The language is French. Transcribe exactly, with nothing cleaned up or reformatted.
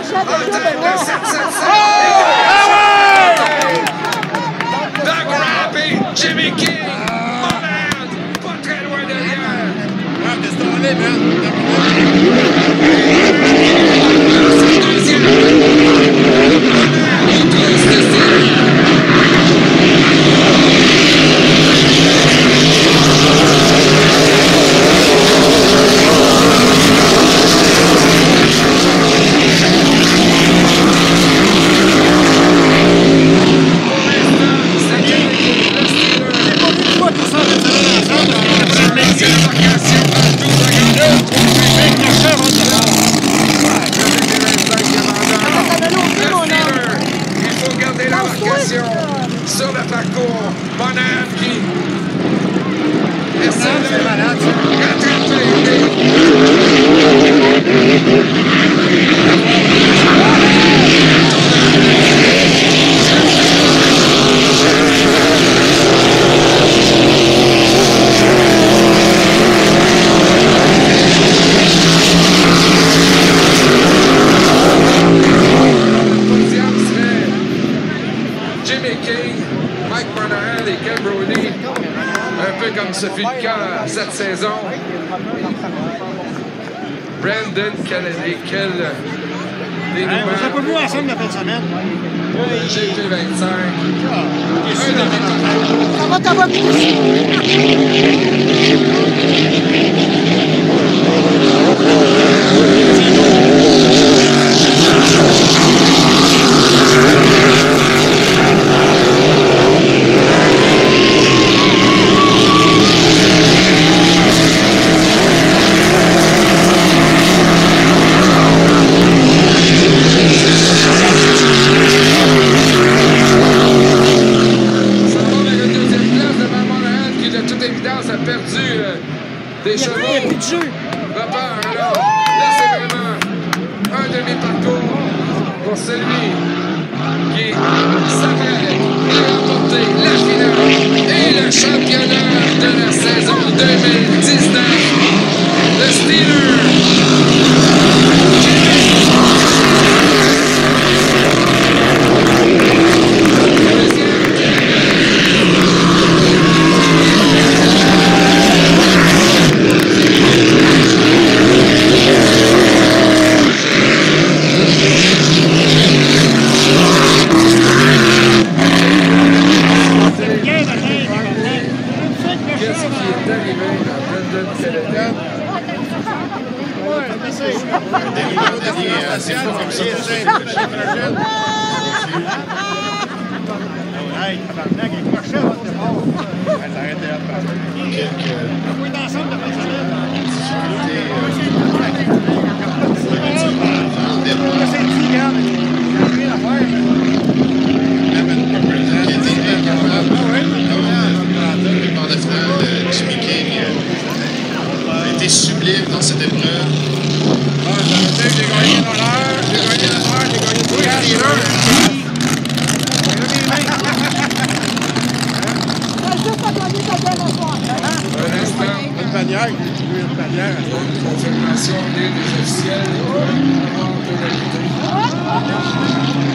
En tête de sept sept sept. Doug Rampy, Jimmy King, Monad, pas très loin derrière. Ah, t'es stoné, man. Deuxième. Monad, il pousse le Steeler. Sur le parcours, Monad qui essaie de rattraper. Jimmy King, Mike Monahan et Ken Brody, un peu comme ce fut le cas cette saison. Brandon Kennedy, quel dénouement. Hey, on s'est pas vu ensemble la fin de semaine. G P vingt-cinq. Ça va, ça va, des chevaux. Repart alors. Là, c'est vraiment un demi-parcours pour celui qui s'apprête à remporter la finale et le championnat de la saison deux mille dix-neuf. Le Steeler. Sublime dans cette épreuve. Ah, j'ai gagné l'honneur, j'ai gagné l'honneur, j'ai gagné tout le Un instant. Une bannière, j'ai distribué une bannière. Confirmation des officiels.